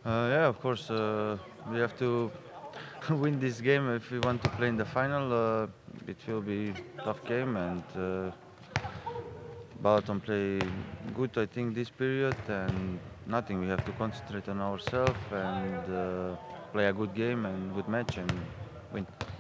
Yeah, of course, we have to win this game if we want to play in the final. It will be tough game, and Balaton play good, I think, this period, and nothing. We have to concentrate on ourselves and play a good game and good match and win.